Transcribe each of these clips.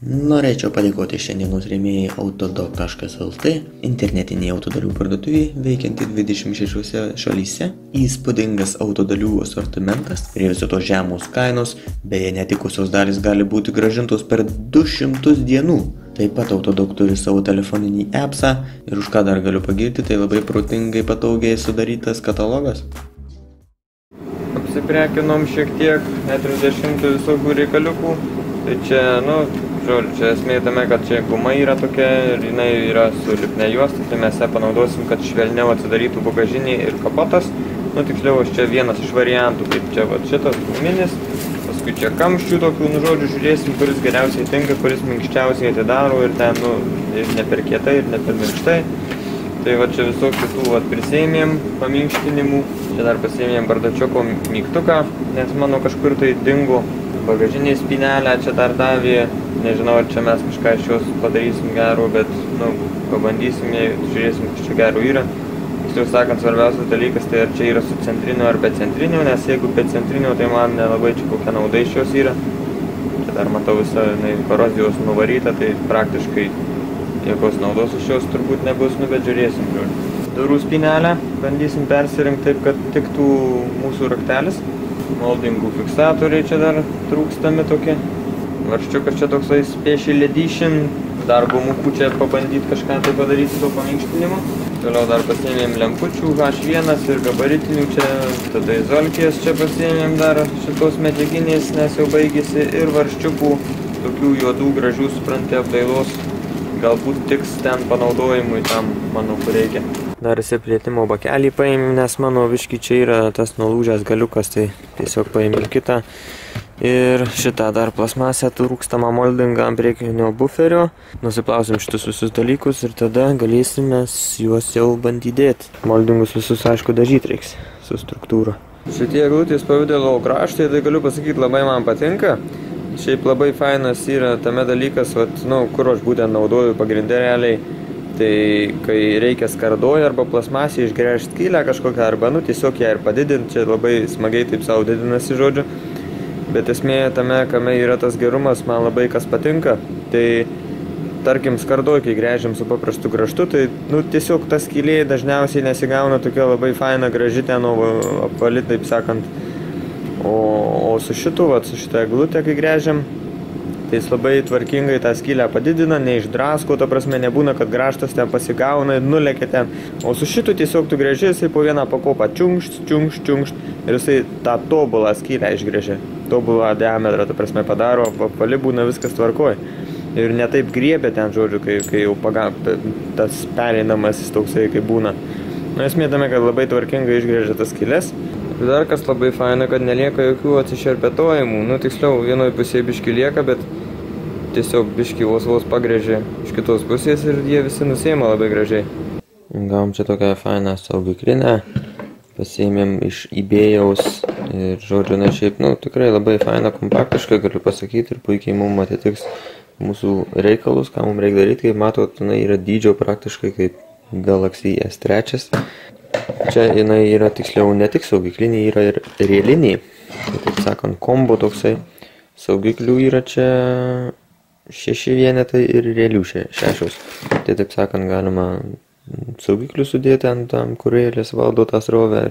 Norėčiau padėkoti šiandienos rėmėjai autodoc.lt, internetinėje autodalių parduotuvėje, veikianti 26 šalyse, įspūdingas autodalių asortimentas, prie viso to žemos kainos, beje netikusios dalys gali būti grąžintos per 200 dienų. Taip pat Autodoc turi savo telefoninį appsą ir už ką dar galiu pagirti, tai labai protingai patogiai sudarytas katalogas. Apsiprekinom šiek tiek, 30 visokių reikaliukų, tai čia, čia esmė tame, kad čia guma yra tokia ir jinai yra su lipne juosta, tai mes ją panaudosim, kad švelniau atsidarytų bagažinė ir kapotas. Tiksliau, čia vienas iš variantų, kaip čia šitas guminis, paskui čia kamščių tokių, žiūrėsim, kuris geriausiai tinka, kuris minkščiausiai atidaro ir ten, ir ne per kietai, ir ne per minkštai. Tai čia visokių tų prisėmėm paminkštinimų, čia dar pasėmėm bardačioko mygtuką, nes mano kažkur tai dingo bagažinė spynelė, čia dar davė, nežinau, ar čia mes kažką iš jos padarysim gero, bet, pabandysim, žiūrėsim, kas čia gero yra. Tiksliau sakant, svarbiausias dalykas, tai ar čia yra su centriniu ar be centriniu, nes jeigu be centriniu, tai man nelabai čia kokia nauda iš jos yra. Čia dar matau visą korozijos nuvarytą, tai praktiškai jokios naudos iš jos turbūt nebus, bet žiūrėsim. Durų spynelę bandysim persirinkti taip, kad tiktų mūsų raktelis. Moldingų fiksatoriai čia dar trūkstami tokie. Varščiukas čia toksai special edition. Dar gumukų čia pabandyti kažką tai padaryti su paminkštinimu. Toliau dar pasiėmėm lempučių H1 ir gabaritinių čia. Tada izolkės čia pasiėmėm dar šitos medžiaginės, nes jau baigėsi. Ir varščiukų tokių juodų gražių, supranti, apdailos. Galbūt tiks ten panaudojimui tam, manau, kur reikia. Dar įsiplėtimo bakelį paėmėm, nes mano viški čia yra tas nulūžęs galiukas, tai tiesiog paėmėm kitą. Ir šitą dar plasmasę trūkstamą moldingą ant priekinio buferio. Nusiplausim šitus visus dalykus ir tada galėsime juos jau bandydėti. Moldingus visus, aišku, dažyti reiks su struktūra. Šitie eglutės pavidalo kraštai, tai galiu pasakyti, labai man patinka. Šiaip labai fainas yra tame dalykas, kur aš būtent naudoju pagrindė realiai. Tai kai reikia skardoj arba plasmasį išgręžti skylę kažkokią arba tiesiog ją ir padidinti, čia labai smagiai taip savo didinasi, žodžiu. Bet esmė tame, kame yra tas gerumas, man labai kas patinka. Tai tarkim skardoj, kai gręžiam su paprastu kraštu, tai tiesiog ta skylė dažniausiai nesigauna tokia labai faina, graži ten apvali, taip sakant. O su šitu, su šitą eglutę, kai gręžiam, tai jis labai tvarkingai tą skylę padidina, neišdrasko, ta prasme nebūna, kad grąžtas ten pasigauna ir nulekia ten. O su šitu tiesiog tu gręži, jisai po vieną pakopą čiunkšt ir jisai tą tobulą skylę išgręžia. Tobulą diametrą, ta prasme, padaro, apvali būna viskas tvarkoj. Ir ne taip griebia ten, žodžiu, kai jau tas pereinamasis toksai, kai būna. Esmė tame, kad labai tvarkingai išgręžia tas skylės. Dar kas labai faina, kad nelieka jokių atsišerpetojimų. Tiksliau, vienoje pusėje biški lieka, bet tiesiog biški vos pagrėžia iš kitos pusės ir jie visi nusėma labai gražiai. Gavom čia tokią fainą saugiklinę. Pasiėmėm iš eBayaus ir, žodžiu, šiaip, tikrai labai faina, kompaktiškai galiu pasakyti ir puikiai mums atitiks mūsų reikalus, ką mums reikia daryti. Kaip matot, yra dydžio praktiškai kaip Galaxy S3. Čia jinai yra, tiksliau, ne tik saugiklinė, yra ir rėlinė. Tai, taip sakant, kombo toksai. Saugiklių yra čia 6 vienetai ir rėlių 6. Tai, taip sakant, galima saugiklių sudėti ant tam, kur rėlės valdo tą srovę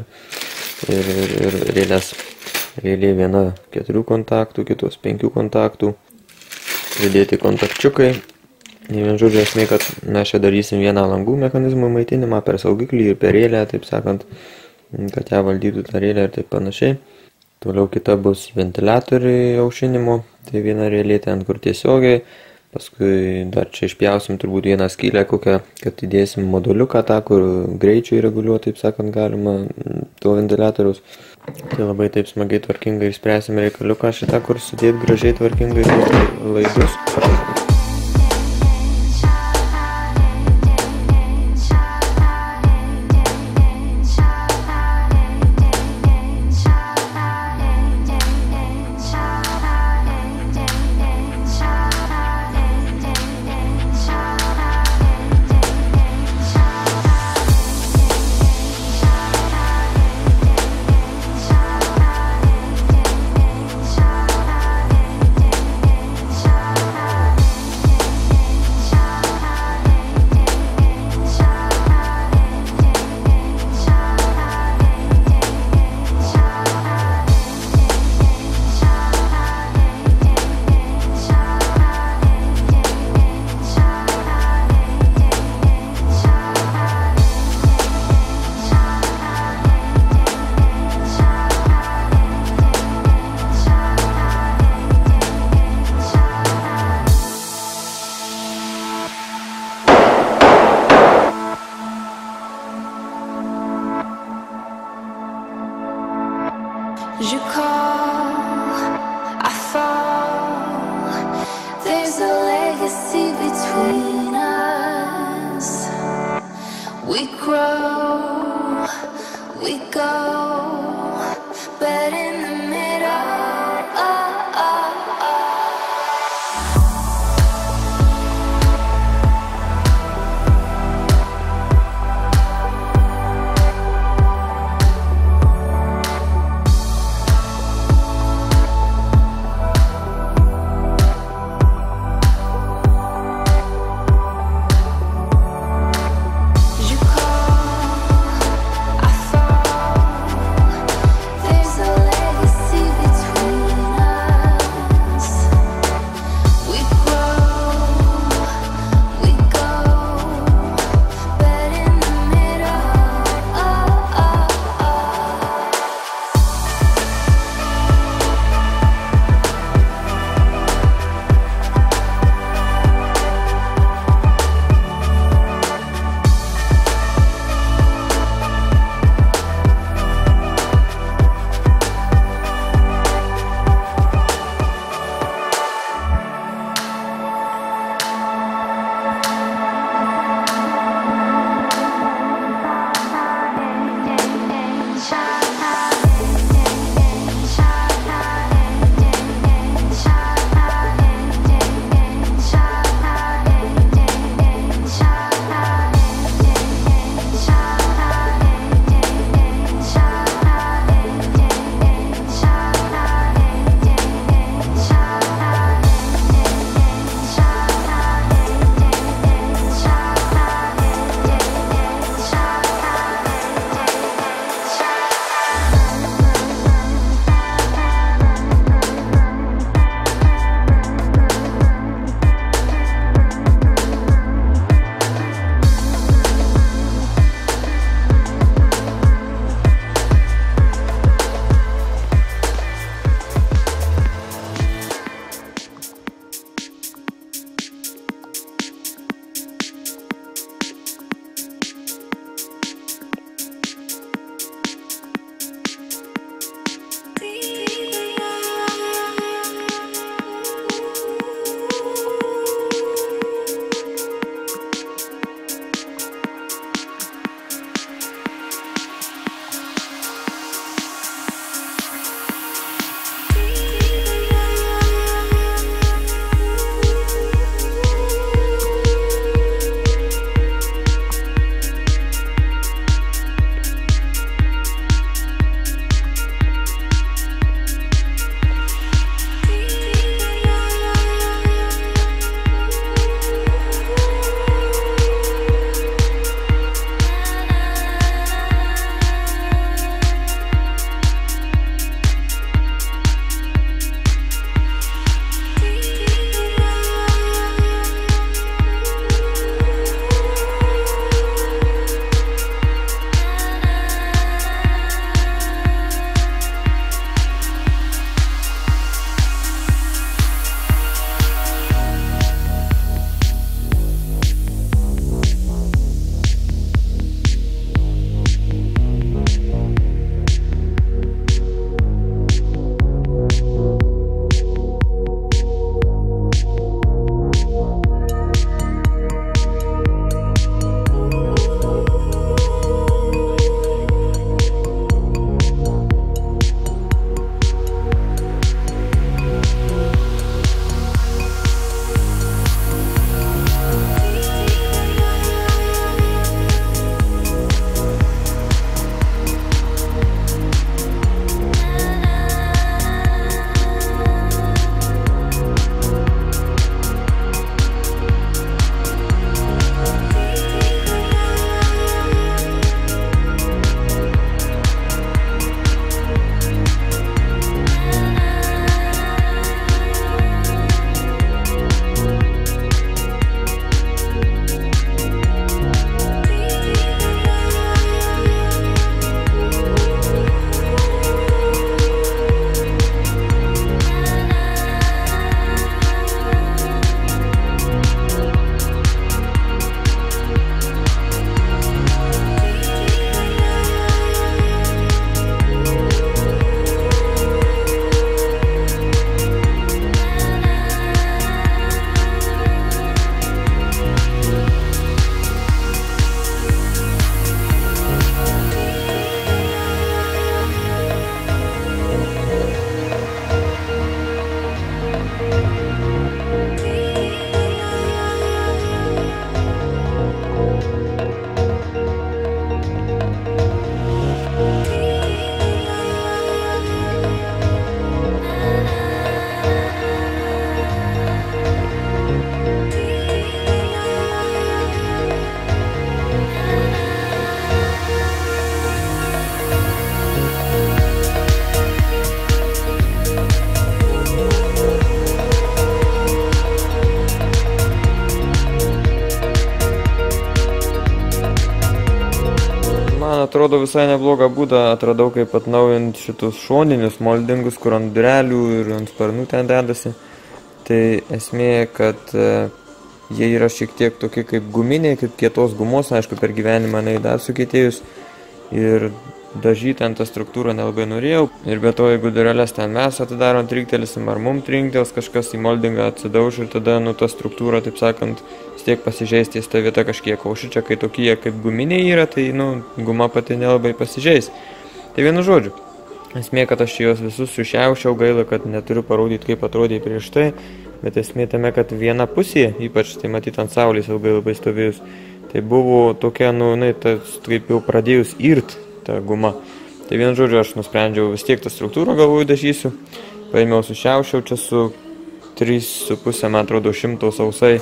ir rėlės. Rėlė viena 4 kontaktų, kitos 5 kontaktų. Pridėti kontaktčiukai. Vien žodžiu esmė, kad mes čia darysim vieną langų mechanizmų maitinimą per saugiklį ir per rėlę, taip sakant, kad ją valdytų tą rėlę ir taip panašiai. Toliau kita bus ventiliatoriai aušinimo, tai viena rėlė ten, kur tiesiogiai. Paskui dar čia išpjausim turbūt vieną skylę kokią, kad įdėsim moduliuką tą, kur greičiui reguliuoti, taip sakant, galima to ventiliatoriaus. Tai labai taip smagiai tvarkingai išspręsim reikaliuką šitą, kur sudėti gražiai tvarkingai laidus. legacy between us. We grow, we go, but in the middle. Je crois, I thought atrodo visai neblogą būdą atradau, kaip atnaujinti šitus šoninius moldingus, kur ant durelių ir ant sparnų ten dedasi. Tai esmė, kad jie yra šiek tiek tokie kaip guminiai, kaip kietos gumos, aišku, per gyvenimą dar sukietėjus. Ir dažyti ant tą struktūrą nelabai norėjau. Ir be to, jeigu dureles ten mes atidarom, trinktelėsim, ar mum trinktels kažkas į moldingą atsidauž ir tada, ta struktūra, taip sakant, vis tiek pasižeis ties ta vieta kažkiek. O šičia, kai tokie kaip guminiai yra, tai, guma pati nelabai pasižeis. Tai vienu žodžiu, esmė, kad aš juos visus sušiaušiau, gaila, kad neturiu parodyti, kaip atrodė prieš tai, bet esmė tame, kad viena pusė, ypač tai matyti ant saulės ilgai labai stovėjus, tai buvo tokia, kaip jau pradėjus irt ta guma. Tai vienu žodžiu, aš nusprendžiau vis tiek tą struktūrą, galvoju, dažysiu. Paėmiau sušiaušiau čia su 3,5, man atrodo, 100 sausai.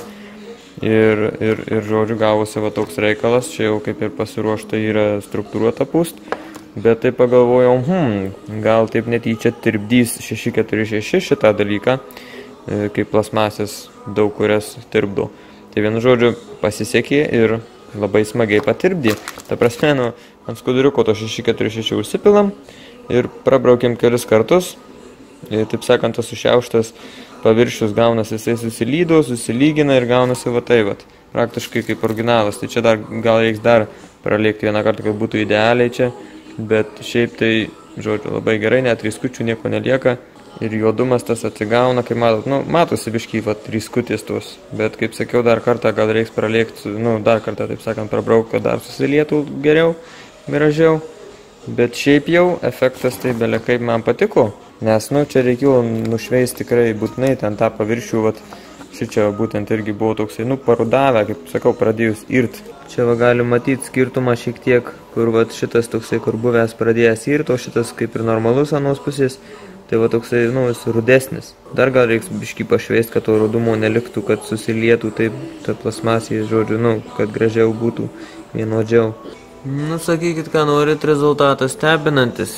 Ir žodžiu, gavosi va toks reikalas, čia jau kaip ir pasiruošta yra struktūruota pust. Bet tai pagalvojau, gal taip netyčia tirpdys 646 šitą dalyką, kaip plasmasės daug kurias tirpdo. Tai vienu žodžiu, pasisekė ir labai smagiai patirpdė. Ta prasme, ant skuduriuko to 646 užsipilam ir prabraukiam kelis kartus. Ir, taip sakant, tas sušiauštas paviršius gaunasi, jisai susilydo, susilygina ir gaunasi va tai, praktiškai kaip originalas. Tai čia gal reiks dar pralėkti vieną kartą, kad būtų idealiai čia. Bet šiaip tai, žodžiu, labai gerai, net riskučių nieko nelieka. Ir juodumas tas atsigauna, kaip matot, matosi biškai, riskutės tos. Bet, kaip sakiau, dar kartą gal reiks pralėkti, dar kartą, taip sakant, prabraukti, kad dar susilietų geriau, gražiau. Bet šiaip jau efektas tai belia kaip man patiko. Nes, čia reikėjo nušveisti tikrai būtinai ten tą paviršių, šičia būtent irgi buvo toksai, parudavę, kaip sakau, pradėjus irt. Čia gali matyti skirtumą šiek tiek, kur šitas toksai, kur buvęs pradėjęs irt, o šitas kaip ir normalus anos pusės. Tai toksai, jis rudesnis. Dar gal reiks biškį pašveist, kad to rudumo neliktų, kad susilietų taip ta plasmasė, žodžiu, kad gražiau būtų, vienodžiau. Sakykit, ką norit, rezultatas stebinantis.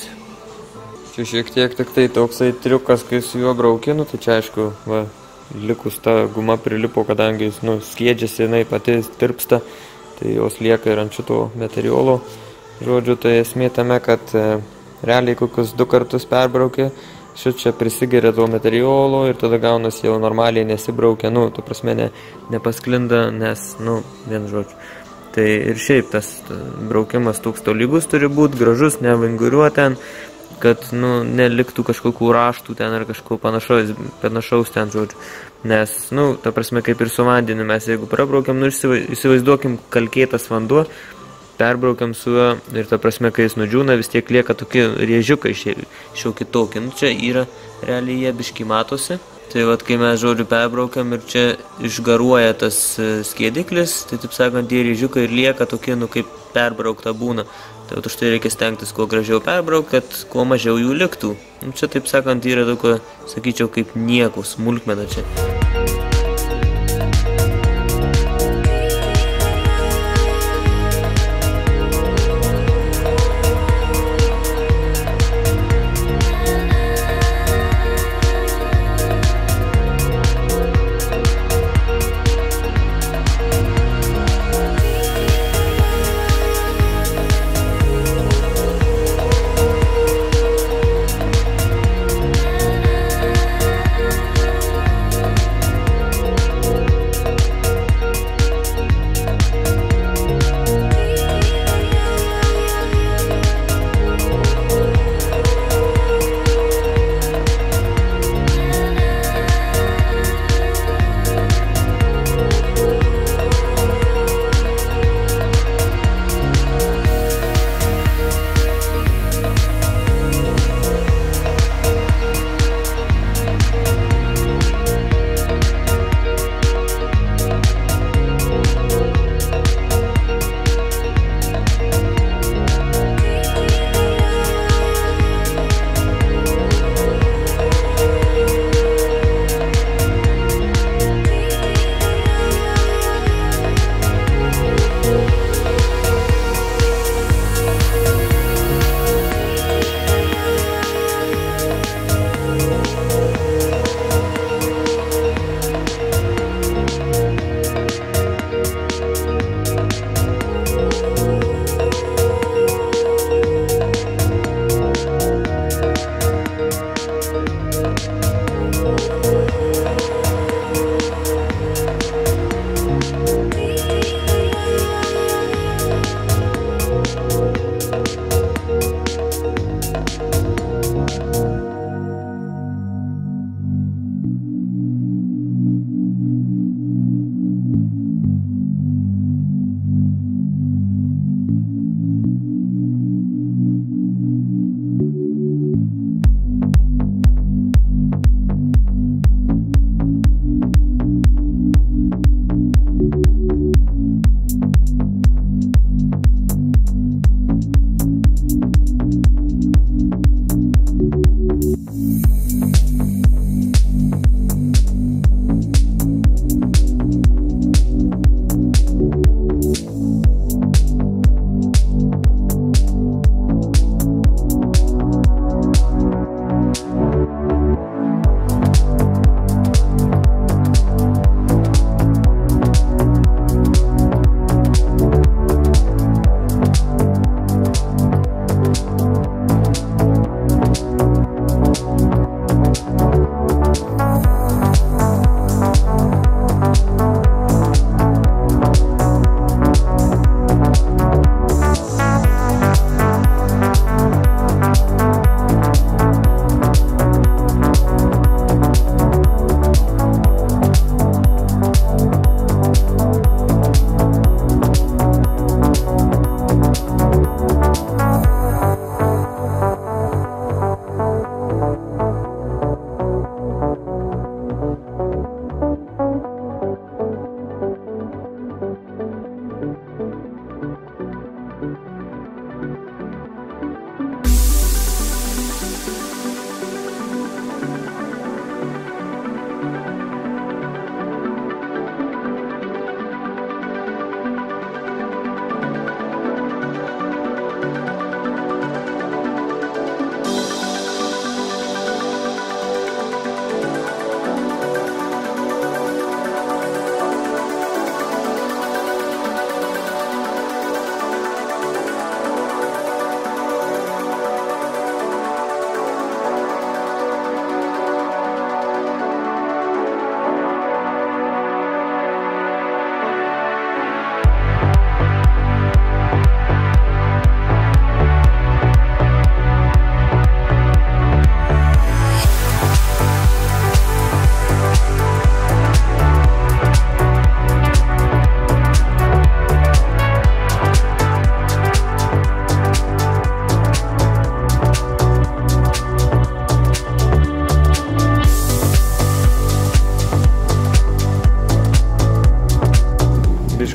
Čia šiek tiek tik tai toksai triukas, kai su juo braukinu, tai čia aišku, likus ta guma prilipo, kadangi jis, skiedžiasi, jinai pati tirpsta, tai jos lieka ir ant šito materialo. Žodžiu, tai esmė tame, kad realiai kokius 2 kartus perbraukė, šičia prisigeria to materialo ir tada gaunasi jau normaliai nesibraukia, ta prasme nepasklinda, nes, vien žodžiu. Tai ir šiaip tas braukimas toks tolygus turi būti, gražus, nevinguriuot ten, kad, neliktų kažkokių raštų ten ar kažko panašaus ten, žodžiu. Nes, ta prasme, kaip ir su vandeniu, mes jeigu prabraukiam, įsivaizduokim kalkėtas vanduo, perbraukiam su juo ir ta prasme, kai jis nudžiūna, vis tiek lieka tokie rėžiukai šiau kitokie. Čia yra realiai jie biški matosi. Tai kai mes, žodžiu, perbraukiam ir čia išgaruoja tas skiediklis, tai taip sakant, tie rėžiukai ir lieka tokie, kaip perbraukta būna. Tai už tai reikia stengtis kuo gražiau perbraukti, kad kuo mažiau jų liktų. Čia taip sakant, yra tokio, sakyčiau, kaip nieko smulkmena čia.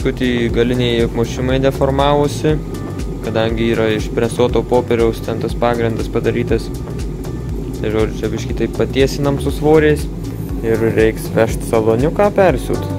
biškutį galiniai apmušimai deformavosi, kadangi yra iš presuoto popieriaus ten tas pagrindas padarytas. Tai žodžiu, čia biškį taip patiesinam su svoriais ir reiks vežti saloniuką persiūt.